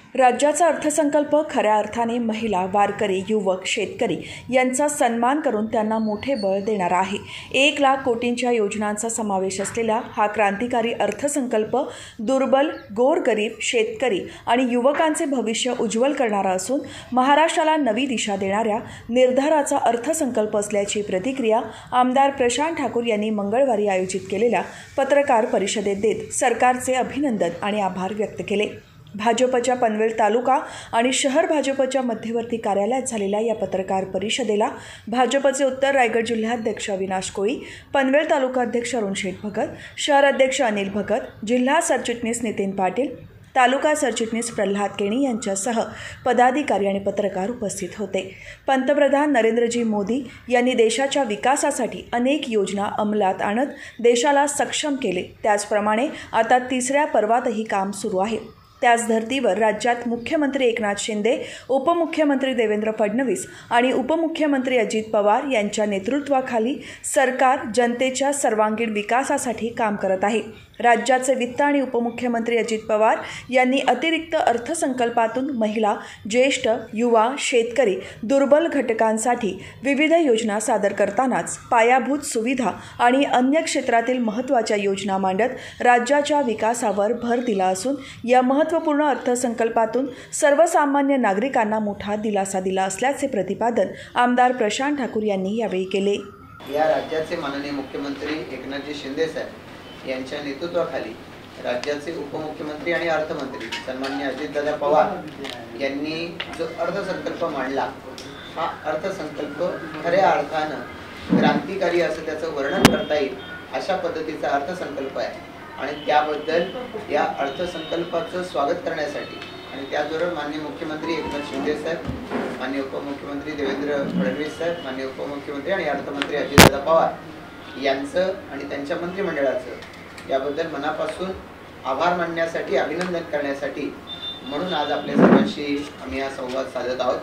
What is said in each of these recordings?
राज्याचा अर्थसंकल्प खऱ्या अर्थाने महिला, वारकरी, युवक, शेतकरी यांचा सन्मान करून त्यांना मोठे बळ देणारा आहे. 1,00,000 कोटींच्या योजनांचा समावेश असलेला हा क्रांतिकारी अर्थसंकल्प दुर्बल, गोरगरीब, शेतकरी आणि युवकांचे भविष्य उज्ज्वल करणारा असून महाराष्ट्राला नवी दिशा देणाऱ्या निर्धाराचा अर्थसंकल्प असल्याची प्रतिक्रिया आमदार प्रशांत ठाकूर यांनी मंगळवारी आयोजित केलेल्या पत्रकार परिषदेत देत सरकारचे अभिनंदन आणि आभार व्यक्त केले. भाजपच्या पनवेल तालुका आणि शहर भाजपच्या मध्यवर्ती कार्यालयात झालेल्या या पत्रकार परिषदेला भाजपचे उत्तर रायगड जिल्हाध्यक्ष अविनाश कोळी, पनवेल तालुका अध्यक्ष अरुण शेठ भगत, शहर अध्यक्ष अनिल भगत, जिल्हा सरचिटणीस नितीन पाटील, तालुका सरचिटणीस प्रल्हाद केणी यांच्यासह पदाधिकारी आणि पत्रकार उपस्थित होते. पंतप्रधान नरेंद्रजी मोदी यांनी देशाच्या विकासासाठी अनेक योजना अंमलात आणत देशाला सक्षम केले. त्याचप्रमाणे आता तिसऱ्या पर्वातही काम सुरू आहे. त्याच धर्तीवर राज्यात मुख्यमंत्री एकनाथ शिंदे, उपमुख्यमंत्री देवेंद्र फडणवीस आणि उपमुख्यमंत्री अजित पवार यांच्या नेतृत्वाखाली सरकार जनतेच्या सर्वांगीण विकासासाठी काम करत आहे. राज्याचे वित्त आणि उपमुख्यमंत्री अजित पवार यांनी अतिरिक्त अर्थसंकल्पातून महिला, ज्येष्ठ, युवा, शेतकरी, दुर्बल घटकांसाठी विविध योजना सादर करतानाच पायाभूत सुविधा आणि अन्य क्षेत्रातील महत्त्वाच्या योजना मांडत राज्याच्या विकासावर भर दिला असून या महत्त्वपूर्ण अर्थसंकल्पातून सर्वसामान्य नागरिकांना मोठा दिलासा दिला असल्याचे प्रतिपादन आमदार प्रशांत ठाकूर यांनी यावेळी केले. या राज्याचे माननीय मुख्यमंत्री एकनाथजी शिंदे साहेब यांच्या नेतृत्वाखाली राज्याचे उपमुख्यमंत्री आणि अर्थमंत्री सन्माननीय अजितदादा पवार यांनी जो अर्थसंकल्प मांडला, हा अर्थसंकल्प खऱ्या अर्थानं क्रांतिकारी असं त्याचं वर्णन करता येईल अशा पद्धतीचा अर्थसंकल्प आहे. आणि त्याबद्दल या अर्थसंकल्पाचं स्वागत करण्यासाठी आणि त्याचबरोबर माननीय मुख्यमंत्री एकनाथ शिंदे साहेब, माननीय उपमुख्यमंत्री देवेंद्र फडणवीस साहेब, माननीय उपमुख्यमंत्री आणि अर्थमंत्री अजितदादा पवार यांचं आणि त्यांच्या मंत्रिमंडळाचं याबद्दल मनापासून आभार मानण्यासाठी, अभिनंदन करण्यासाठी म्हणून आज आपल्या सर्वांशी आम्ही हा संवाद साधत आहोत.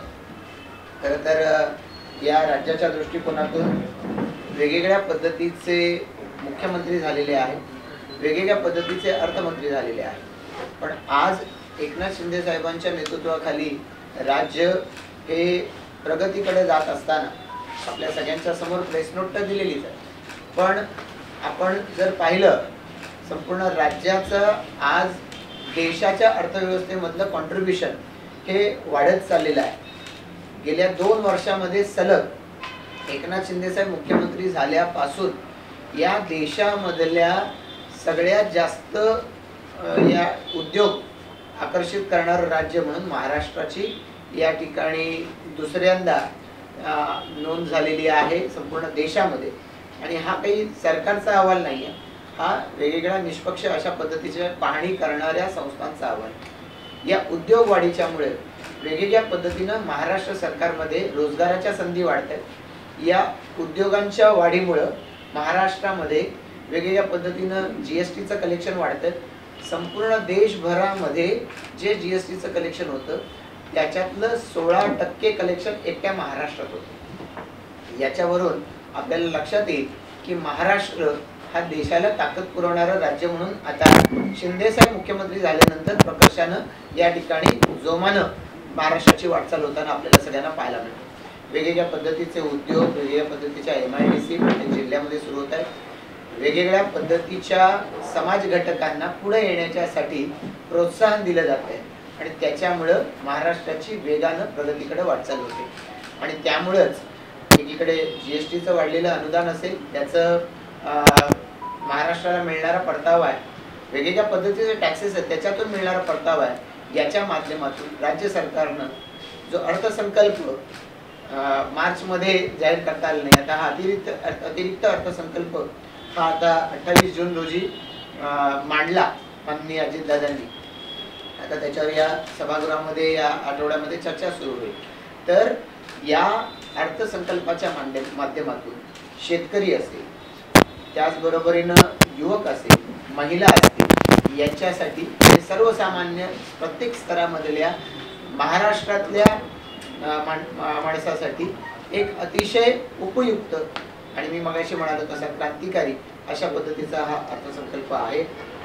खरं तर या राज्याच्या दृष्टिकोनातून वेगवेगळ्या पद्धतीचे मुख्यमंत्री झालेले आहेत, वेगवेगळ्या पद्धतीचे अर्थमंत्री झालेले आहेत. पण आज एकनाथ शिंदे साहेबांच्या नेतृत्वाखाली राज्य हे प्रगतीकडे जात असताना आपल्या सगळ्यांच्या समोर प्रेस नोट तर दिलेलीच आहे. पण आपण जर पाहिलं संपूर्ण राज्याचं आज देशाच्या अर्थव्यवस्थेमधलं कॉन्ट्रीब्युशन हे वाढत चाललेलं आहे. गेल्या 2 वर्षामध्ये सलग एकनाथ शिंदे साहेब मुख्यमंत्री झाल्यापासून या देशामधल्या सगळ्यात जास्त या उद्योग आकर्षित करणारं राज्य म्हणून महाराष्ट्राची या ठिकाणी दुसऱ्यांदा नोंद झालेली आहे संपूर्ण देशामध्ये. आणि हा काही सरकारचा अहवाल नाही आहे, हा वेगवेगळ्या निष्पक्ष अशा पद्धतीच्या पाहणी करणाऱ्या संस्थांचा अहवाल. या उद्योग वाढीच्यामुळे वेगवेगळ्या पद्धतीनं महाराष्ट्र सरकारमध्ये रोजगाराच्या संधी वाढत आहेत. या उद्योगांच्या वाढीमुळं महाराष्ट्रामध्ये वेगवेगळ्या पद्धतीनं GSTचं कलेक्शन वाढतं. संपूर्ण देशभरामध्ये जे GSTचं कलेक्शन होतं त्याच्यातलं 16% कलेक्शन एकट्या महाराष्ट्रात होतं. याच्यावरून आपल्याला लक्षात येईल की महाराष्ट्र हा देशाला ताकद पुरवणारं राज्य म्हणून आता शिंदे साहेब मुख्यमंत्री झाल्यानंतर प्रकर्षानं या ठिकाणी जोमानं महाराष्ट्राची वाटचाल होताना आपल्याला सगळ्यांना पाहायला मिळते. वेगवेगळ्या पद्धतीचे उद्योग, वेगवेगळ्या पद्धतीच्या MIDC प्रत्येक जिल्ह्यामध्ये सुरू होत आहेत. वेगवेगळ्या पद्धतीच्या समाज घटकांना पुढे येण्याच्यासाठी प्रोत्साहन दिलं जात आहे आणि त्याच्यामुळं महाराष्ट्राची वेगानं प्रगतीकडे वाटचाल होते. आणि त्यामुळंच एकीकडे GSTचं वाढलेलं अनुदान असेल, त्याचं महाराष्ट्राला मिळणारा परतावा आहे, वेगवेगळ्या पद्धतीचे टॅक्सेस आहेत त्याच्यातून मिळणारा परतावा आहे. याच्या माध्यमातून राज्य सरकारनं जो अर्थसंकल्प मार्चमध्ये जाहीर करता आला नाही, आता हा अतिरिक्त अर्थसंकल्प हा आता 28 जून रोजी मांडला माननीय अजितदादांनी. आता त्याच्यावर या सभागृहामध्ये या आठवड्यामध्ये चर्चा सुरू होईल. तर या अर्थसंकल्पाच्या माध्यमातून शेतकरी असेल, त्याचबरोबरीनं युवक असेल, महिला असतील, यांच्यासाठी सर्वसामान्य प्रत्येक स्तरामधल्या महाराष्ट्रातल्या माणसासाठी एक अतिशय उपयुक्त आणि मी मगाशी म्हणालो तसा क्रांतिकारी अशा पद्धतीचा हा अर्थसंकल्प आहे.